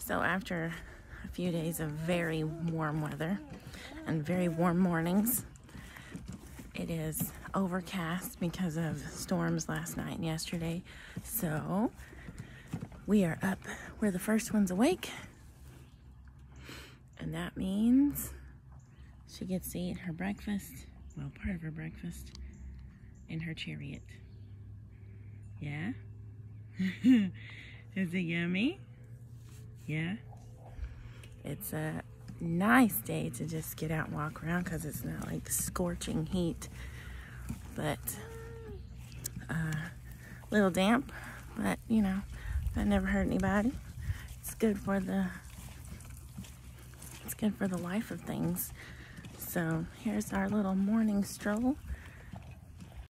So after a few days of very warm weather and very warm mornings, it is overcast because of storms last night and yesterday. So we are up. We're the first ones awake. And that means she gets to eat her breakfast, well, part of her breakfast, in her chariot. Yeah? Is it yummy? Yeah? It's a nice day to just get out and walk around because it's not like scorching heat, but a little damp, but you know, that never hurt anybody. It's good for the life of things. So here's our little morning stroll.